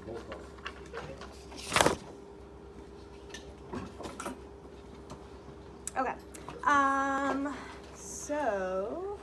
Okay. So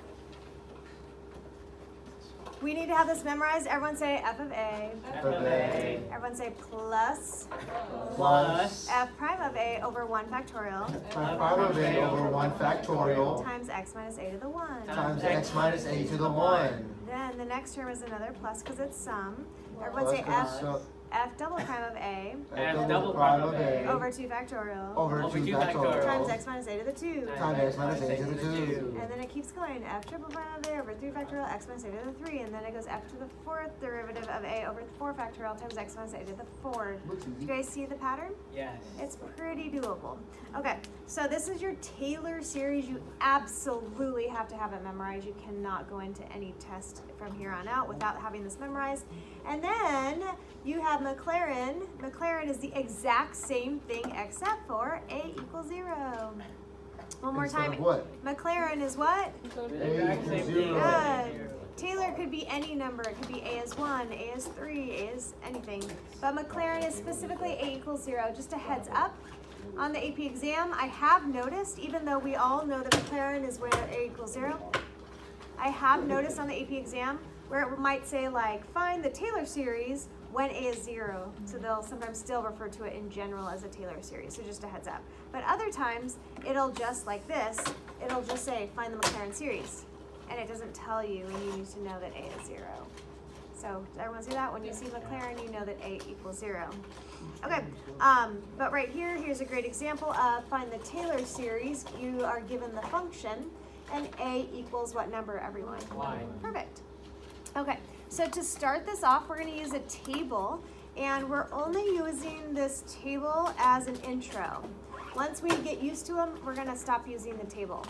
we need to have this memorized. Everyone say f of a. F of a. Everyone say plus f prime of a over 1 factorial. F prime of a over 1 factorial. Times x minus a to the 1. Times x minus a to the 1. Then the next term is another plus because it's sum. Everyone say f double prime of a. F double prime of a. Over 2 factorial. Over 2 factorial. Times x minus a to the 2. Times x minus a to the 2. And then it keeps going. F triple prime of a over 3 factorial x minus a to the 3. And then it goes f to the 4th derivative of a over 4 factorial times x minus a to the 4. Do you guys see the pattern? Yes. It's pretty doable. Okay, so this is your Taylor series. You absolutely have to have it memorized. You cannot go into any test from here on out without having this memorized. And then you have Maclaurin. Maclaurin is the exact same thing except for a equals 0. One more time. What? Maclaurin is what? A equals 0. Good. Taylor could be any number. It could be a is 1, a is 3, a is anything. But Maclaurin is specifically a equals 0. Just a heads up. On the AP exam, I have noticed, even though we all know that Maclaurin is where a equals 0, I have noticed on the AP exam where it might say like, find the Taylor series when a is 0. So they'll sometimes still refer to it in general as a Taylor series, so just a heads up. But other times, it'll just like this, it'll just say, find the Maclaurin series. And it doesn't tell you, and you need to know that a is 0. So does everyone see that? When you see Maclaurin, you know that a equals 0. Okay, but right here, here's a great example of find the Taylor series. You are given the function, and a equals what number, everyone? Y. Perfect. Okay, so to start this off, we're going to use a table, and we're only using this table as an intro. Once we get used to them, we're going to stop using the table.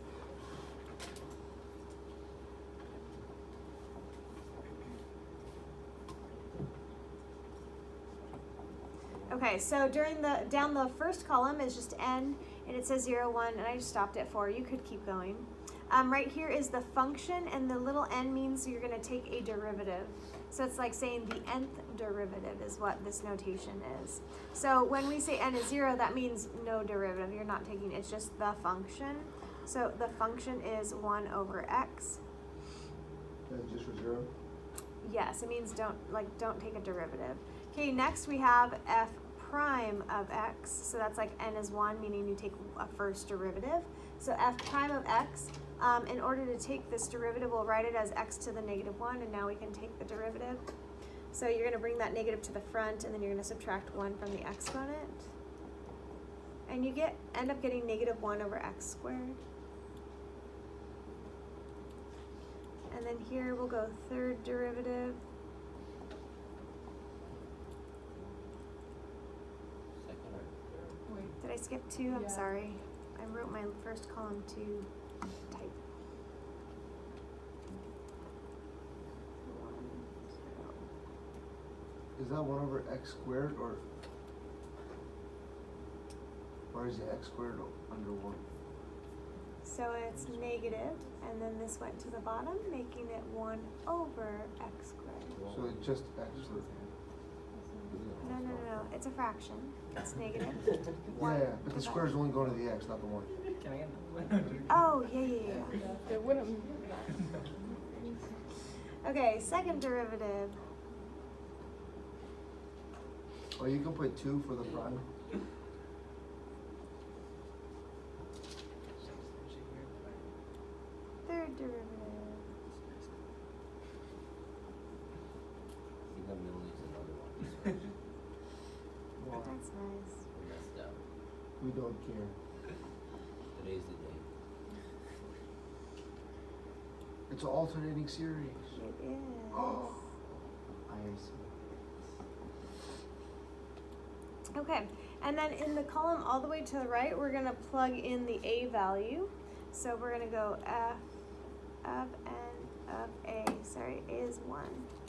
Okay, so down the first column is just n, and it says 0, 1, and I just stopped at 4. You could keep going. Right here is the function, and the little n means you're going to take a derivative. So it's like saying the nth derivative is what this notation is. So when we say n is 0, that means no derivative. You're not taking, it's just the function. So the function is 1 over x. That's just for 0? Yes, it means don't take a derivative. Okay, next we have f prime of x. So that's like n is 1, meaning you take a first derivative. So f prime of x, in order to take this derivative, we'll write it as x to the negative 1, and now we can take the derivative. So you're going to bring that negative to the front, and then you're going to subtract 1 from the exponent. And you end up getting negative 1 over x squared. And then here we'll go third derivative. Did I skip 2? I'm sorry. I wrote my first column too tight. 1, 0. Is that 1 over x squared, or is the x squared under 1? So it's negative, and then this went to the bottom, making it 1 over x squared. So it's just x for... No. It's a fraction. It's negative. Yeah, but the square is only going to the x, not the 1. Can I get the Oh, yeah. It wouldn't. Okay, second derivative. Oh, you can put 2 for the prime. Third derivative. That's nice. We don't care. Today's the day. It's an alternating series. It is. Oh, I see. Okay, and then in the column all the way to the right, we're going to plug in the a value. So we're going to go f of n of a. Sorry, a is 1.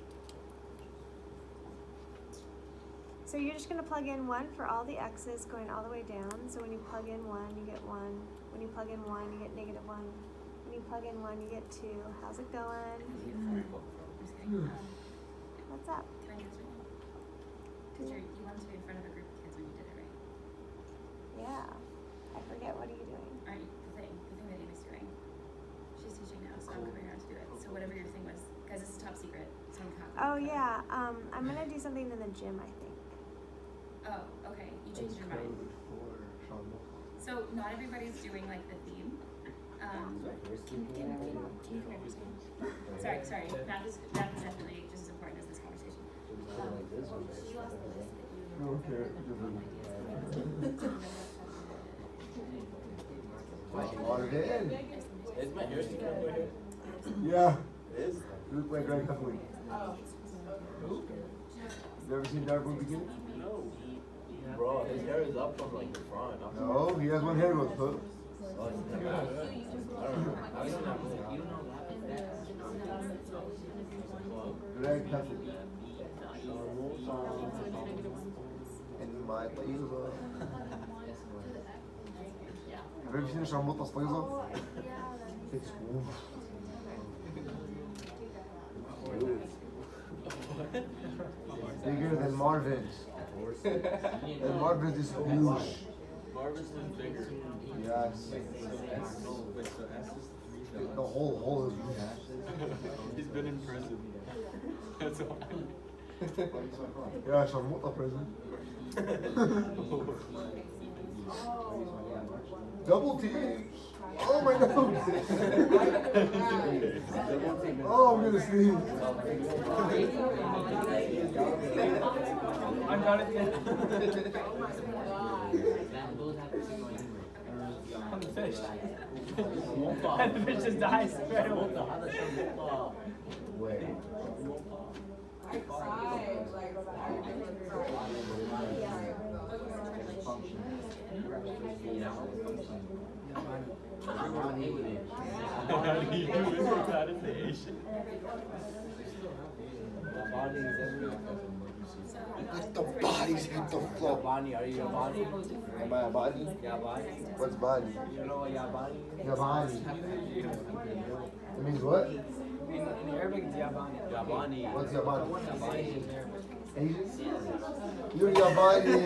So you're just going to plug in 1 for all the x's going all the way down. So when you plug in 1, you get 1. When you plug in 1, you get negative 1. When you plug in 1, you get 2. How's it going? What's up? Oh yeah, I'm gonna do something in the gym, I think. Oh, okay. You It's changed your mind. code for Charlotte. So not everybody's doing like the theme. Sorry. That is definitely just as important as this conversation. Okay. Water in. Is my hair sticking out my hair? Yeah. It is? You look like Greg Heffley. You ever seen Dark Movie Beginning? No. Bro, his hair is up from like the front. Not from No, he has one hair growth, huh? Oh, it's in the back. I don't know. I don't know. You don't know Greg Heffley. In my طيزة. Have you ever seen a شرموطة طيزة? It's bigger than Marvin's. And Marvin's is huge. Marvin's is bigger. Yes. The whole hole is huge. He's been in prison. That's all. Yeah, شرموطة prison. Double T. Oh my nose. Oh, I'm gonna sneeze. I'm not at on the fish. And the fish just dies right away. Wait. How do you do it without a fish? Let the bodies hit the floor. Yabani, are you Yabani? Am I a body? Yabani? What's body? You know Yabani? Yabani. It means what? In Arabic, it's Yabani. Yabani. What's Yabani? Yabani. Asian? You're Yabani.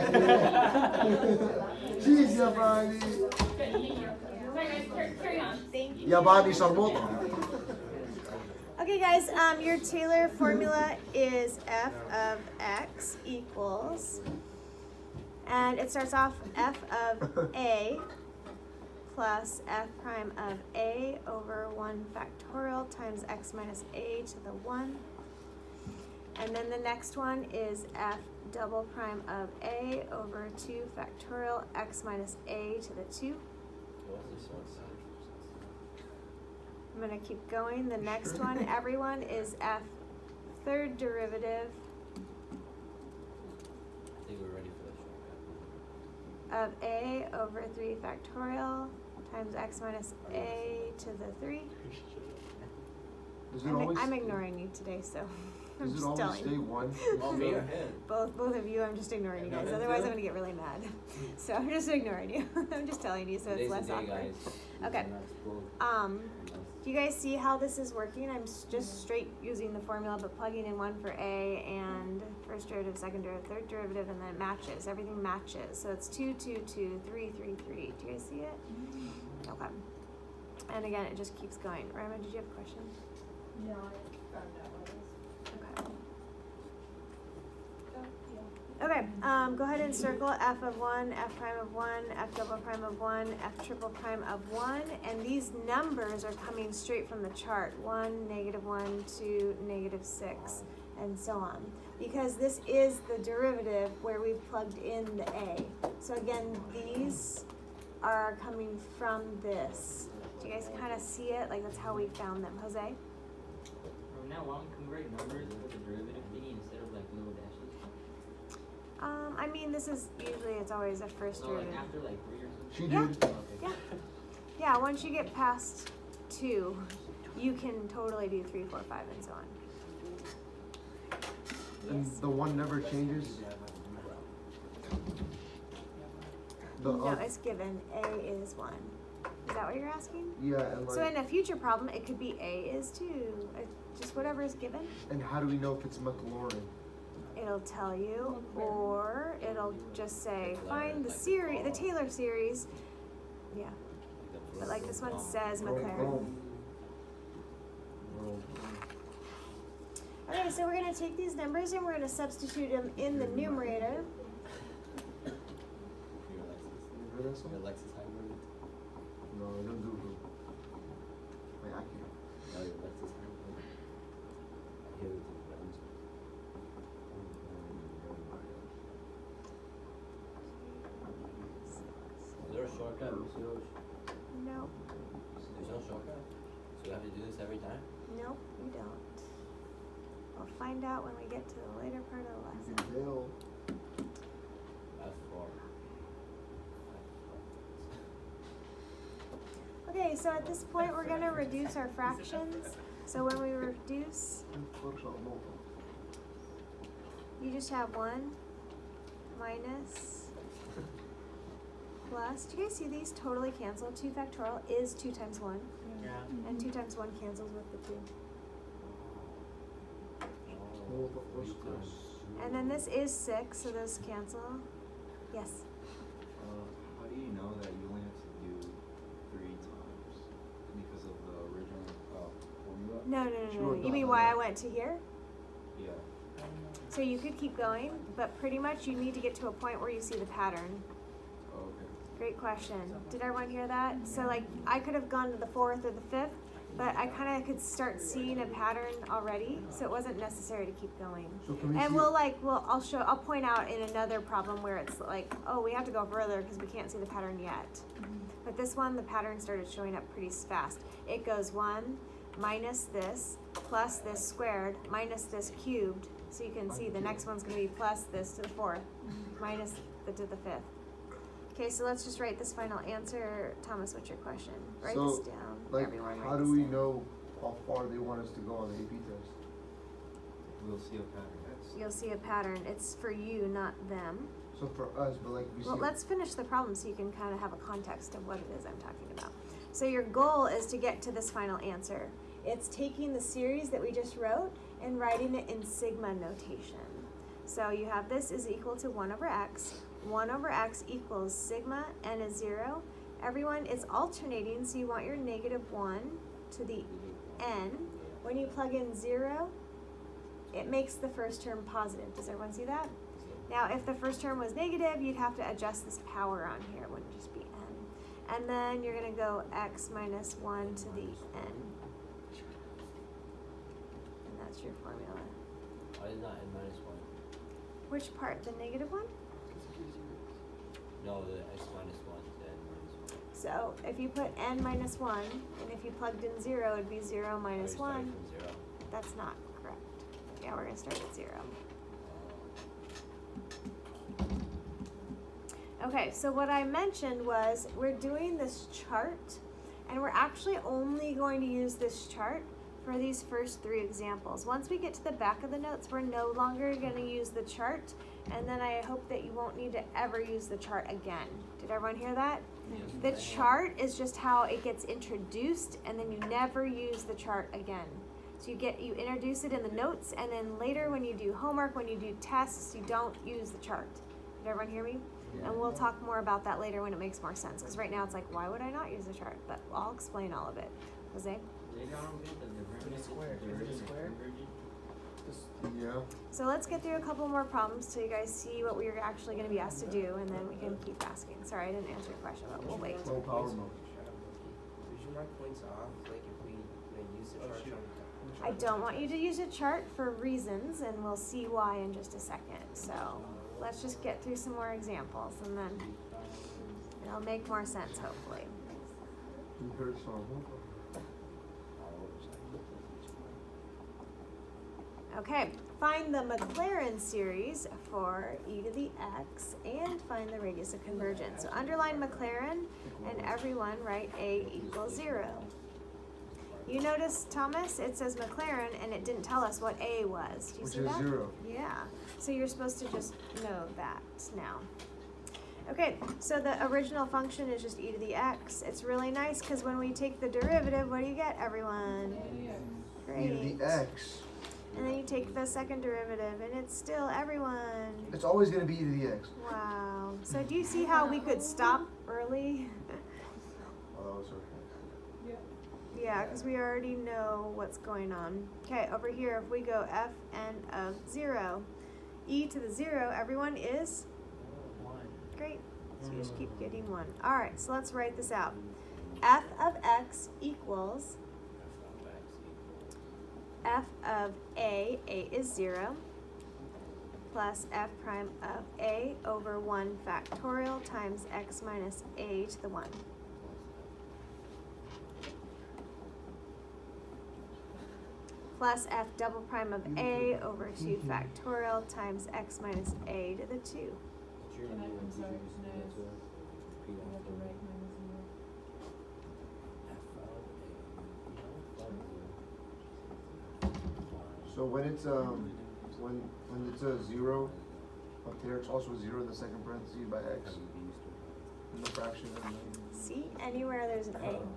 Jeez, Yabani. Carry on. Thank you. Yabani Sharmota. Okay guys, your Taylor formula is f of x equals, and it starts off f of a plus f prime of a over 1 factorial times x minus a to the 1. And then the next one is f double prime of a over 2 factorial x minus a to the 2. What's this one? I'm going to keep going. The next one, everyone, is f third derivative I think we're ready for the shortcut. of a over 3 factorial times x minus a to the 3. Does it always I'm ignoring you today, so I'm Does it just always telling stay you. one? Oh, me or him? Both of you, I'm just ignoring you guys. Otherwise, I'm going to get really mad. So I'm just ignoring you. I'm just telling you so it's Today's less the day, awkward. guys. Okay. Do you guys see how this is working? I'm just straight using the formula, but plugging in one for a and first derivative, second derivative, third derivative, and then it matches. Everything matches. So it's 2, 2, 2, 3, 3, 3. Do you guys see it? Okay. And again, it just keeps going. Rima, did you have a question? No, I found out what it is. Okay. Okay, go ahead and circle f of 1, f prime of 1, f double prime of 1, f triple prime of 1, and these numbers are coming straight from the chart. 1, -1, 2, -6, and so on. Because this is the derivative where we've plugged in the a. So again, these are coming from this. Do you guys kind of see it? Like that's how we found them. Jose? From now on, can we write numbers with the derivative thingy instead of like little dashes? I mean, this is usually, it's always a first No, like derivative. after like 3 or something? She Yeah. did. Okay. Yeah. Yeah, once you get past 2, you can totally do 3, 4, 5, and so on. And the one never changes. The No, it's given. A is 1. Is that what you're asking? yeah, and So like, in a future problem, it could be A is 2. Just whatever is given, and how do we know if it's Maclaurin? it'll tell you, or it'll just say, find the series, the Taylor series. Yeah, but like this one says McLaren. Boom. Okay Okay, so we're going to take these numbers and we're going to substitute them in the numerator. You heard that song? Alexis Hybrid. No, don't do it. Wait, I can't. No, your Alexis Hybrid. I hear it. Is there a shortcut? No, There's no shortcut? So we have to do this every time? no, you don't. We'll find out when we get to the later part of the lesson. Bill. F4. Okay, so at this point we're going to reduce our fractions. So when we reduce, you just have 1 minus plus. Do you guys see these totally cancel? 2 factorial is 2 times 1. Yeah. And 2 times 1 cancels with the 2. And then this is 6, so those cancel. Yes? How do you know that you only have to do 3 times because of the original formula? No. You mean why I went to here? Yeah. So you could keep going, but pretty much you need to get to a point where you see the pattern. Oh, okay. Great question. Did everyone hear that? So like I could have gone to the 4th or the 5th, but I kind of could start seeing a pattern already, so it wasn't necessary to keep going. So can we And see I'll point out in another problem where it's like, oh, we have to go further because we can't see the pattern yet. But this one, the pattern started showing up pretty fast. It goes 1 minus this plus this squared minus this cubed. So you can see the next one's going to be plus this to the 4th minus the to the 5th. Okay, so let's just write this final answer. Thomas, what's your question? Write this down. Like, Everyone how write do this we down. know how far they want us to go on the AP test? We'll see a pattern. You'll see a pattern. It's for you, not them. So for us, but like we Well, see. let's finish the problem so you can kind of have a context of what it is I'm talking about. So your goal is to get to this final answer. It's taking the series that we just wrote and writing it in sigma notation. So you have this is equal to 1 over x. 1 over x equals sigma n is 0. Everyone is alternating, so you want your -1 to the n. When you plug in 0, it makes the first term positive. Does everyone see that? Now, if the first term was negative, you'd have to adjust this power on here. It wouldn't just be n. And then you're going to go x minus 1 to the n. And that's your formula. Why is not n minus 1? Which part? The negative one? No, the x minus 1 to n minus 1. So if you put n minus 1, and if you plugged in 0, it'd be 0 minus Oh, you're 1. starting from 0. That's not correct. Yeah, we're going to start at 0. Okay, so what I mentioned was we're doing this chart, and we're actually only going to use this chart for these first 3 examples. Once we get to the back of the notes, we're no longer going to use the chart, and then I hope that you won't need to ever use the chart again. Did everyone hear that? The chart is just how it gets introduced, and then you never use the chart again. So you introduce it in the notes, and then later when you do homework, when you do tests, you don't use the chart. Did everyone hear me? And we'll talk more about that later when it makes more sense. Because right now it's like, why would I not use the chart? But I'll explain all of it. Jose? Later on, we'll get the divergence. square. Is it square? Yeah. So let's get through a couple more problems so you guys see what we're actually going to be asked to do, and then we can keep asking. Sorry, I didn't answer your question, but we'll wait. Low power mode. Would you mark points off, like if we use the chart? I don't want you to use a chart for reasons, and we'll see why in just a second. So let's just get through some more examples, and then it'll make more sense, hopefully. You heard some. Okay, find the Maclaurin series for e to the x and find the radius of convergence. So underline Maclaurin and everyone write a equals 0. You notice, Thomas, it says Maclaurin and it didn't tell us what a was. Do you Which see is that? 0. Yeah, so you're supposed to just know that now. Okay, so the original function is just e to the x. It's really nice because when we take the derivative, what do you get, everyone? Great. E to the x. And then you take the second derivative, and it's still everyone. It's always going to be e to the x. Wow. So do you see how we could stop early? Oh, that was okay. Yeah, because we already know what's going on. Okay, over here, if we go fn of 0, e to the 0, everyone is? 1. Great. So you just keep getting 1. All right, so let's write this out. F of x equals f of a is 0, plus f prime of a over 1 factorial times x minus a to the 1. Plus f double prime of a over 2 factorial times x minus a to the 2. So when it's when it's a 0 up there, it's also a 0 in the second parentheses by x in the fraction. And See, anywhere there's an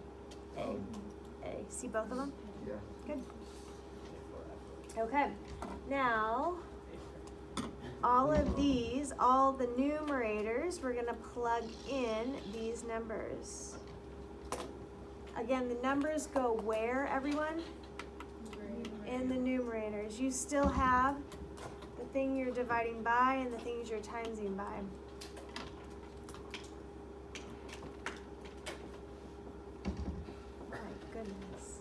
a. See both of them? yeah. Good. Okay, now all of these, all the numerators, we're gonna plug in these numbers. Again, the numbers go where, everyone? In the numerators. You still have the thing you're dividing by and the things you're timesing by. My goodness.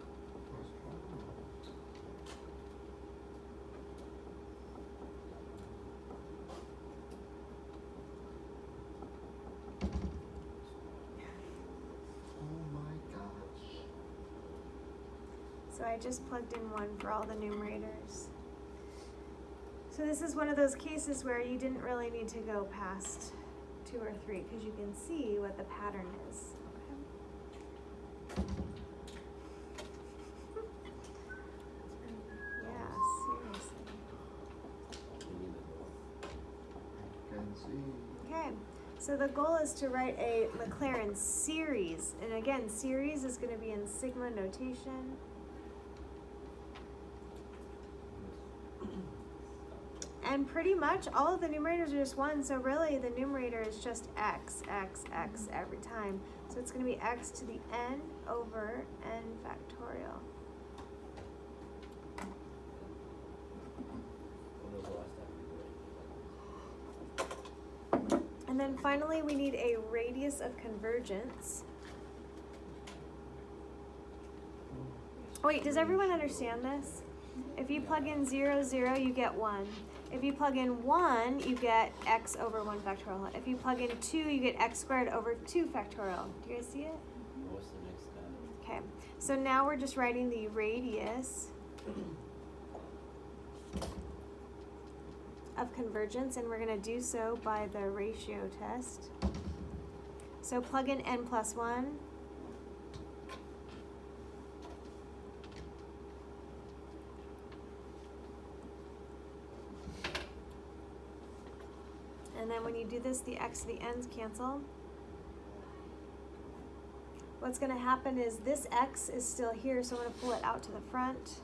Oh my gosh. So I just plugged in 1 for all the numerators. So this is one of those cases where you didn't really need to go past 2 or 3 because you can see what the pattern is. Okay. Yeah, seriously. Can see. Okay, so the goal is to write a Maclaurin series. And again, series is going to be in sigma notation. And pretty much all of the numerators are just 1, so really the numerator is just x every time. So it's going to be x to the n over n factorial. And then finally we need a radius of convergence. Wait, does everyone understand this? If you plug in 0, 0, you get 1. If you plug in 1, you get x over 1 factorial. If you plug in 2, you get x squared over 2 factorial. Do you guys see it? What's the next step? Okay, so now we're just writing the radius of convergence, and we're going to do so by the ratio test. So plug in n plus 1. And then when you do this, the x to the n's cancel. What's going to happen is this x is still here, so I'm going to pull it out to the front.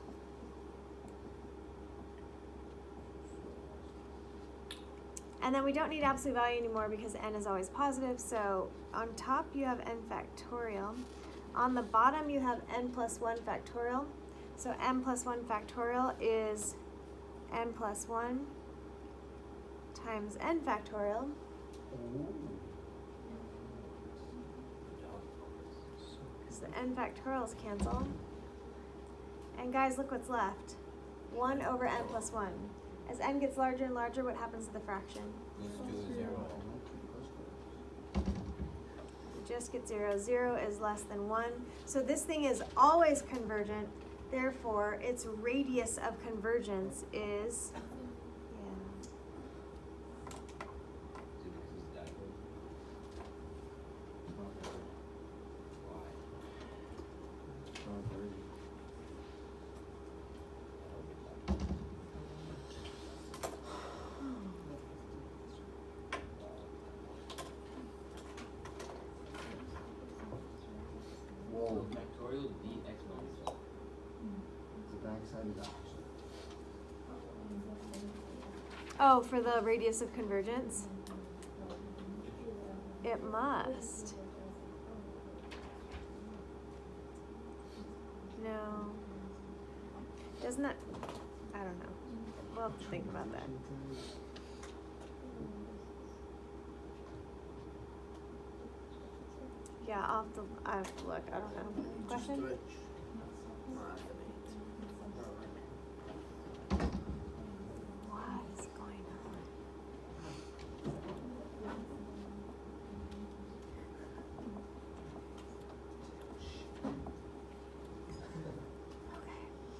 And then we don't need absolute value anymore because n is always positive. So on top you have n factorial. On the bottom you have n plus 1 factorial. So n plus 1 factorial is n plus 1 times n factorial. Because the n factorials cancel. And guys, look what's left. 1 over n plus 1. As n gets larger and larger, what happens to the fraction? Let's do 0. We just get 0. 0 is less than 1. So this thing is always convergent. Therefore, its radius of convergence is, Whoa. Factorial d exponential. The backside is opposite. oh, for the radius of convergence? It must. I don't know. We'll have to think about that. Yeah, I have to look. I don't know. Question? What is going on? Okay.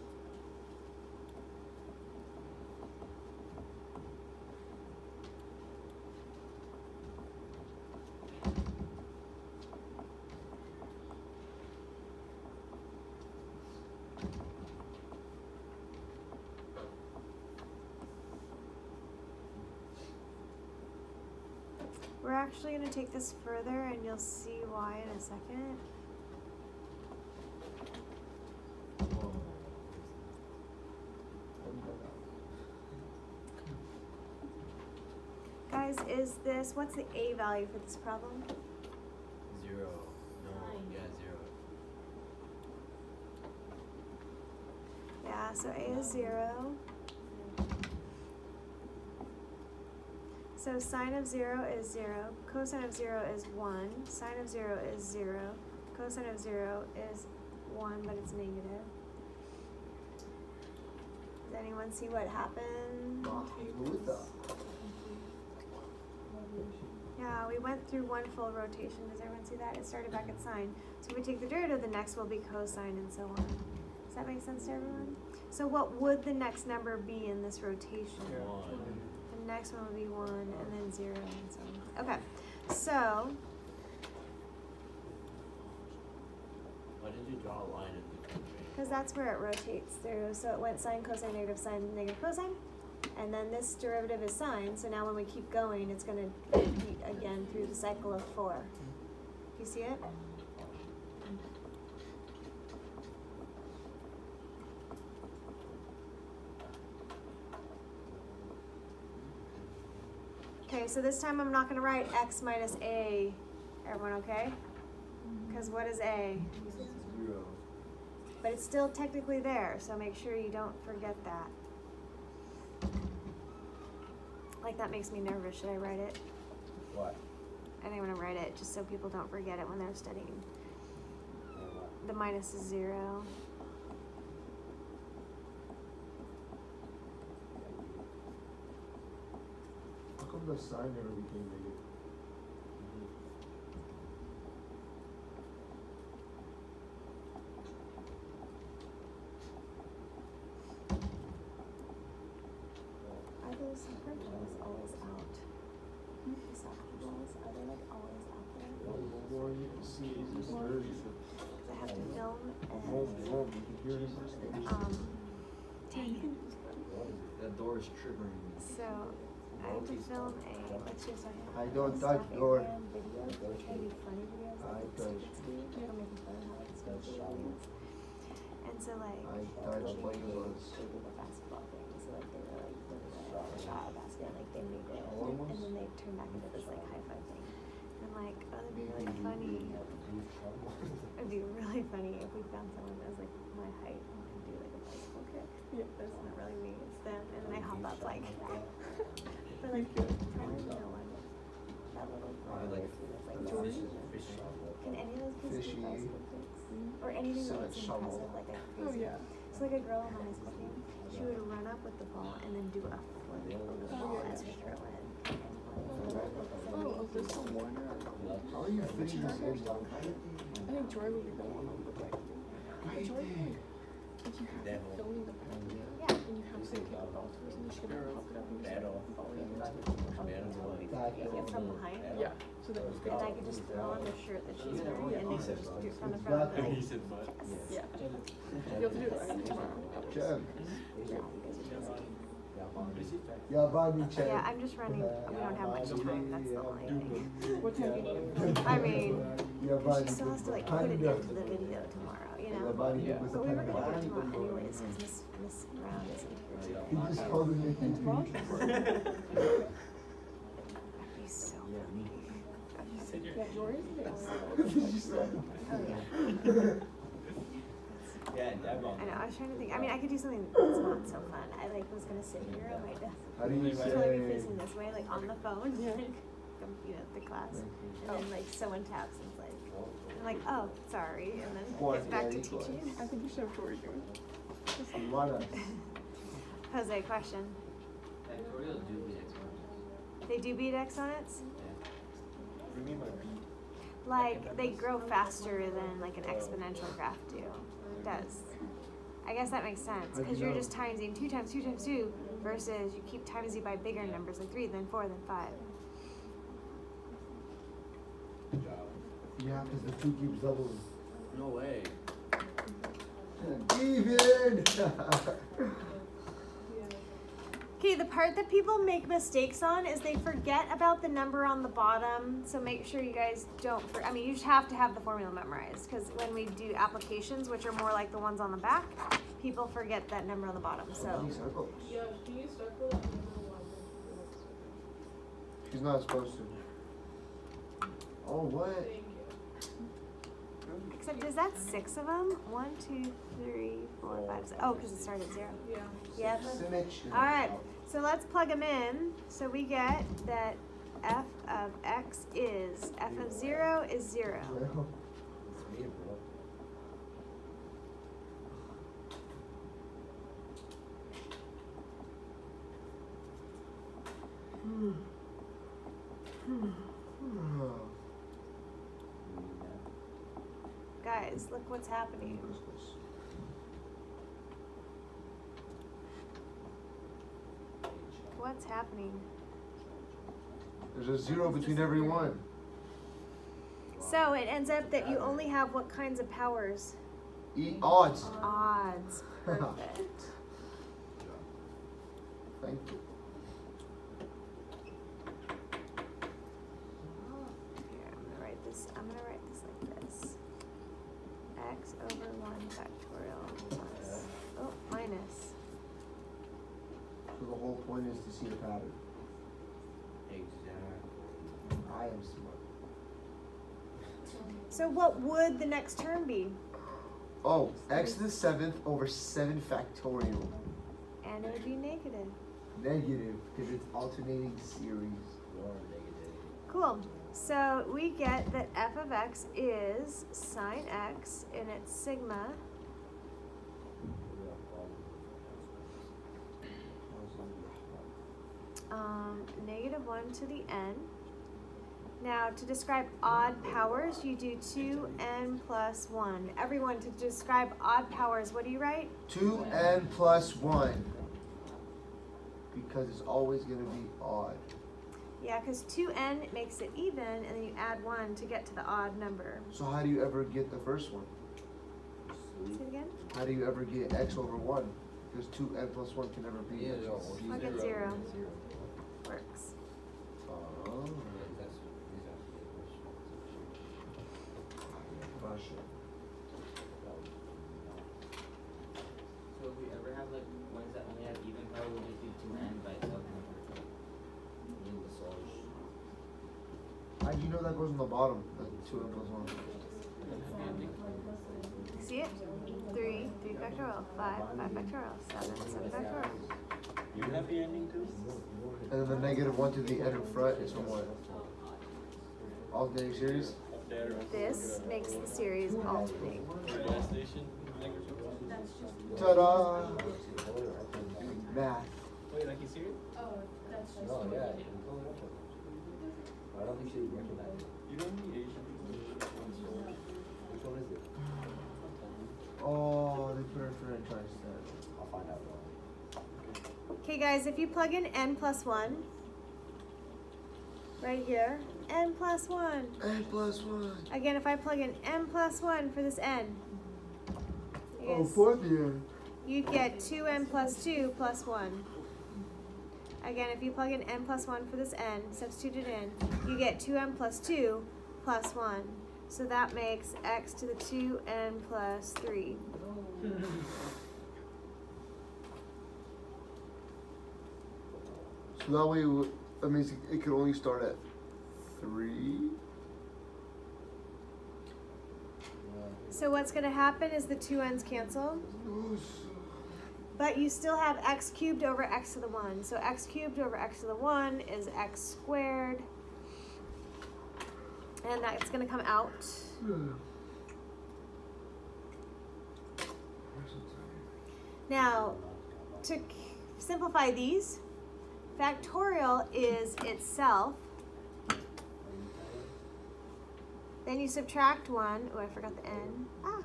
We're actually going to take this further and you'll see why in a second. Guys, what's the A value for this problem? 0. No, yeah, 0. Yeah, so A is 0. So sine of 0 is 0, cosine of 0 is 1, sine of 0 is 0, cosine of 0 is 1, but it's negative. Does anyone see what happened? Yeah, we went through one full rotation. Does everyone see that? It started back at sine. So if we take the derivative, the next will be cosine and so on. Does that make sense to everyone? So what would the next number be in this rotation? 1. The next one would be 1 and then 0 and so on. Okay, so Why did you draw a line in between? because that's where it rotates through. So it went sine, cosine, negative cosine. And then this derivative is sine. So now when we keep going, it's going to repeat again through the cycle of 4. You see it? Okay, so this time I'm not going to write x minus a. Everyone okay? Because what is a? 0. But it's still technically there, so make sure you don't forget that. Like, that makes me nervous. Should I write it? What? I didn't want to write it just so people don't forget it when they're studying. The minus is 0. How come the sign never became negative? Are those separate balls always out? The soccer balls, are they like always out there? Or you can see it's just dirty. Because I have to film Vroom, vroom, you can hear it. dang it. That door is triggering me. So, I have to film let's just say, I don't Instagram touch door. videos, which may be funny videos, I like touch. students do, or making fun of how like students do audience. And so like, I touch Legos. they did a basketball thing, so like they were like, the shot a basket, and like they made it, and then they turned back into this like high five thing. And like, oh, that'd be really funny. It'd be really funny if we found someone that was like my height and could do like a bicycle kick. Yeah. But it's not really me, it's them. And then I hop up like, but like, probably no one. That little girl like that's like fishy. Can any of those kids Fishy. do bicycle kicks? Or anything So that's it's shovel. impressive, like a crazy. So like a girl on my high school team, she would run up with the ball and then do a flip over the ball as we throw it. Oh, this one Warner. How are you fitting this in? I think Joy would be the one who would like. Joy, like, if you have filming the pen, Yeah. and you have say take a ball towards and she can pop it up and just like, volley it into Yeah, from behind. Yeah. So then you And I could just throw on the shirt that she's wearing and then just do it from the front. He said but. Yeah. You'll have to do it right tomorrow. Check. Yeah. Yeah, Bonnie, check. Yeah, I'm just running. We don't have much time. That's the only thing. What time do you do? I mean, Yeah, Bonnie. she still has to like put it into the video tomorrow, you Yeah, know. Bonnie, Yeah. with the But we were pen. gonna do it tomorrow anyways, because Miss Brown isn't here. He just called me. That'd be so funny. Yeah, Joy is the Oh yeah. Yeah, Devon. I know, I was trying to think. I mean, I could do something that's not so fun. I like was gonna sit here on my desk. How do you Totally be say? facing this way, like on the phone, like, the class. And then like someone taps and it's like, I'm like, oh, sorry, and then get back to teaching. I think you should have Tori do it. Iguana. Jose, question. Factorial do beat exponents. They do beat exponents? What do you mean by beat? Like, they grow faster than like an exponential graph do. It does. I guess that makes sense, How'd because you you're know? just timesing 2 times 2 times 2 versus you keep timesing by bigger numbers like 3, then 4, then 5. Yeah, because the 2 keeps doubles. No way. Even! Okay, the part that people make mistakes on is they forget about the number on the bottom. So make sure you guys don't. I mean, you just have to have the formula memorized, because when we do applications, which are more like the ones on the back, people forget that number on the bottom. So These circles. Yeah, can you circle it? She's not supposed to. Oh, what? Thank you. except is that 6 of them? 1, 2, 3, 4, 5, 6. Oh, because it started at 0. Yeah. Yep. Symmetry. All right. So let's plug them in. So we get that f of x is f of 0 is 0. Well, It's me, bro. Guys, look what's happening. What's happening? There's a 0 between every one. So it ends up that you only have what kinds of powers? Odds. Odds. Perfect. Thank you. Here, I'm gonna write this like this. X over 1 factorial plus, oh, minus. So the whole point is to see the pattern. Exactly. I am smart. So what would the next term be? Oh, x to the 7th over 7 factorial. And it would be negative. Negative, because it's alternating series. Or negative. Cool. So we get that f of x is sine x and it's sigma -1 to the n. Now to describe odd powers, you do 2n plus 1. Everyone, to describe odd powers, what do you write? 2n plus 1. Because it's always going to be odd. Yeah, because 2n makes it even, and then you add 1 to get to the odd number. So how do you ever get the first one? Say it again? How do you ever get x over 1? Because 2n plus 1 can never be x. I'll get 0. Works. So if we ever have like ones that only have even power, we'll just do 2n by itself. How do you know that goes on the bottom? The 2n plus 1. See it? 3 factorial, 5 factorial, 7 factorial. You happy ending too? And then the -1 to the n in front is from what? Alternating series? Up there. This makes the series alternate. Gas station. Ta-da! Math. Wait, like you serious? Oh, that's just. No, yeah. I don't think she'd recognize it. You don't need Asian. Which one is it? Oh, they put our franchise tag. I'll find out. Okay guys, if you plug in n plus 1, right here, n plus 1. N plus 1. Again, if I plug in n plus 1 for this n, Oh, for the n. you'd get 2n plus 2 plus 1. Again, if you plug in n plus 1 for this n, substitute it in, you get 2n plus 2 plus 1. So that makes x to the 2n plus 3. So that way, that means it could only start at 3. So what's going to happen is the two ends cancel. But you still have x cubed over x to the 1. So x cubed over x to the 1 is x squared. And that's going to come out. Now, to simplify these, factorial is itself. Then you subtract 1. Oh, I forgot the n. Ah.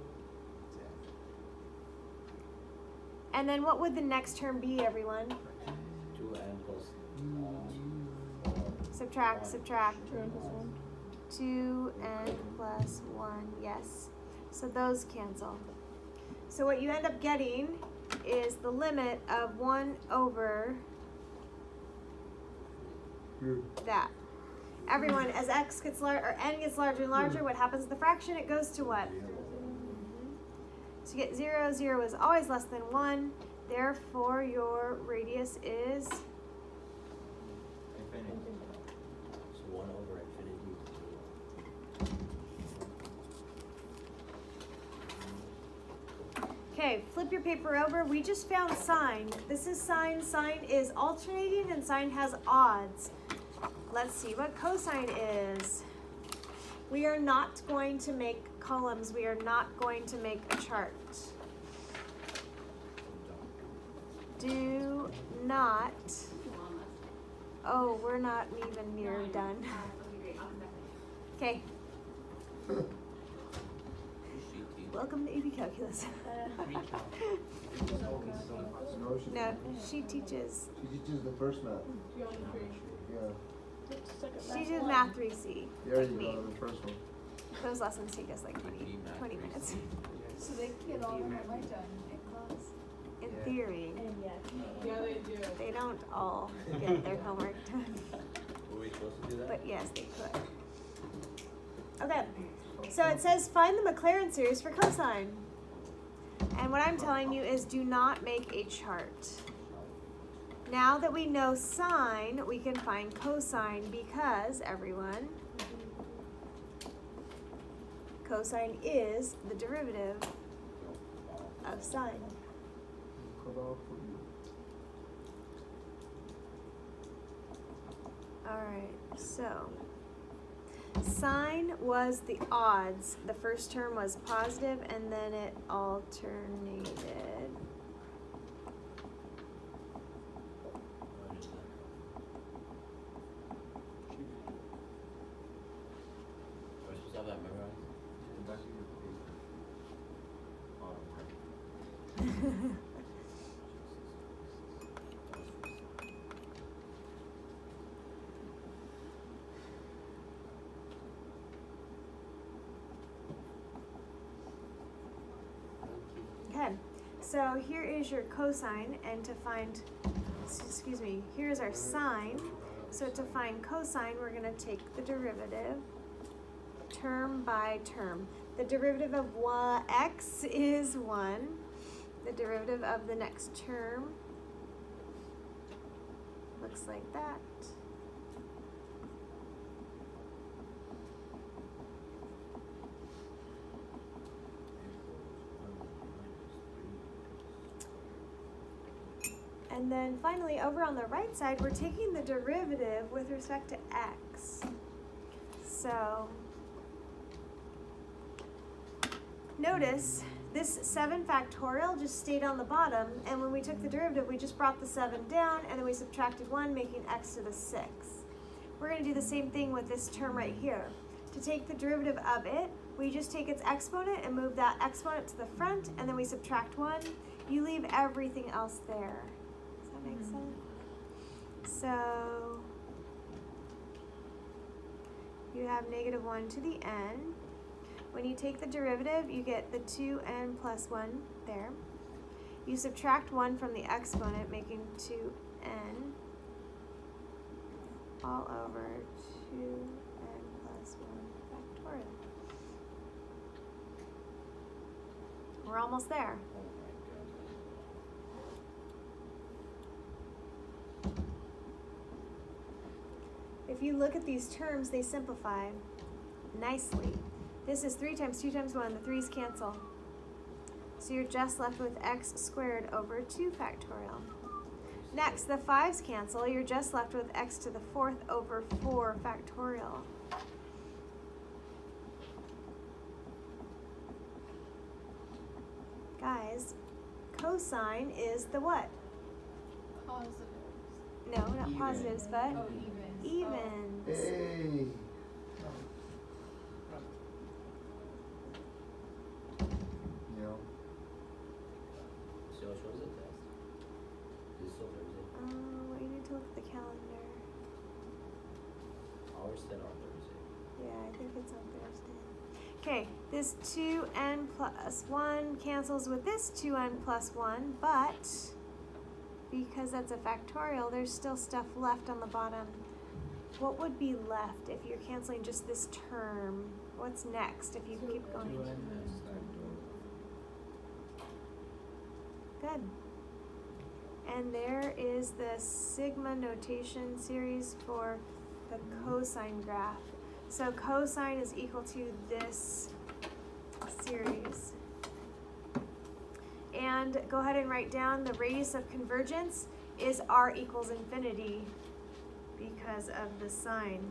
And then what would the next term be, everyone? 2n plus. Subtract, subtract. 2n plus 1. 2n plus 1, yes. So those cancel. So what you end up getting is the limit of 1 over that. Everyone, as x gets larger, or n gets larger and larger, what happens to the fraction? It goes to what? So you get 0, 0 is always less than 1. Therefore, your radius is Infinity. So 1 over infinity. okay. Flip your paper over. We just found sine. This is sine. Sine is alternating, and sine has odds. Let's see what cosine is. We are not going to make columns. We are not going to make a chart. Do not. Oh, we're not even near done. Okay. Welcome to AP Calculus. No, she teaches. She teaches the first math. Yeah. She did math 3C. There like you me. go, the first one. Those lessons take us like 20 minutes. So they can get all their homework done in class. In theory. Yeah, they do. They don't all get their homework done. Were we supposed to do that? But yes, they could. Okay, so it says find the Maclaurin series for cosine. And what I'm telling you is do not make a chart. Now that we know sine, we can find cosine because, everyone, cosine is the derivative of sine. Cut off for you. Alright, so sine was the odds. The first term was positive and then it alternated. We're supposed to have that memorized? Back to your paper. Bottom right. Okay, so here is your cosine, and to find, excuse me, here's our sine. So to find cosine, we're going to take the derivative term by term. The derivative of x is 1. The derivative of the next term looks like that. And then finally, over on the right side, we're taking the derivative with respect to x. So notice this 7 factorial just stayed on the bottom, and when we took the derivative, we just brought the 7 down, and then we subtracted 1, making x to the 6. We're going to do the same thing with this term right here. To take the derivative of it, we just take its exponent and move that exponent to the front, and then we subtract 1. You leave everything else there. Does that make sense? So you have negative 1 to the n. When you take the derivative, you get the 2n plus 1 there. You subtract 1 from the exponent, making 2n all over 2n plus 1 factorial. We're almost there. If you look at these terms, they simplify nicely. This is 3 times 2 times 1. The 3's cancel. So you're just left with x squared over 2 factorial. Next, the 5's cancel. You're just left with x to the 4th over 4 factorial. Guys, cosine is the what? Positives. No, not Even. positives, but Oh, evens. evens. Hey. Yeah. So which was the test? Is it still Thursday? Oh, you need to look at the calendar. Ours said on Thursday. Yeah, I think it's on Thursday. Okay, this 2n plus 1 cancels with this 2n plus 1, but because that's a factorial, there's still stuff left on the bottom. What would be left if you're canceling just this term? What's next if you keep going? Good. And there is the sigma notation series for the cosine graph. So cosine is equal to this series. And go ahead and write down the radius of convergence is r equals infinity because of the sine.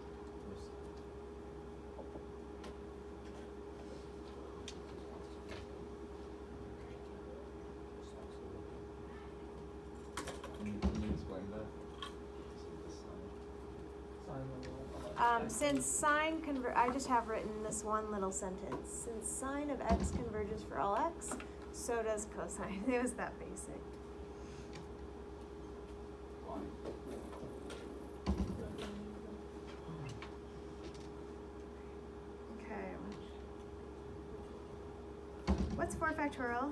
Can you explain that? Since sine I just have written this one little sentence. Since sine of x converges for all x, so does cosine. It was that basic. Okay. What's 4 factorial?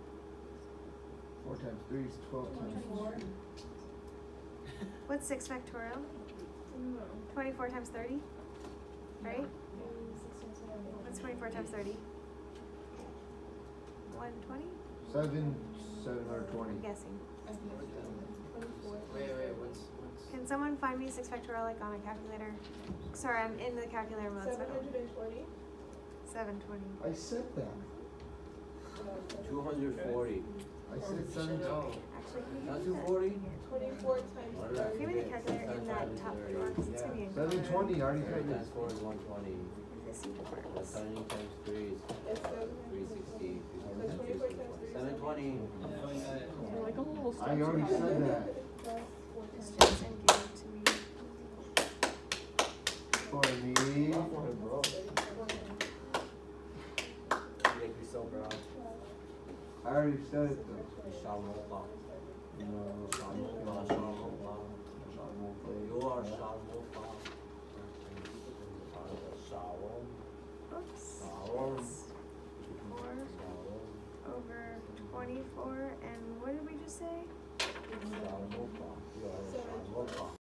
4 times 3 is 12 times 3. What's 6 factorial? 24 times 30, right? What's 24 times 30? 120? 720. I'm guessing. Wait, what's? Can someone find me 6 factorial like on a calculator? Sorry, I'm in the calculator mode. So I don't- 720. 720. I said that. 240. I said 720. Actually, can you Not give me that 240? thing here? 24 times 30. Give me the calculator in that top drawer because it's gonna be in color. 720, I already Thirty said times this. 4 is 120. This even works. 70 times 3 is It's 360. 24 times 3 is 720. They're like a little I already said that. This Jensen gave it to me. For me. You make me so proud. I already said it though. No, You are Shalom. Oops. It's 4 over 24, and what did we just say?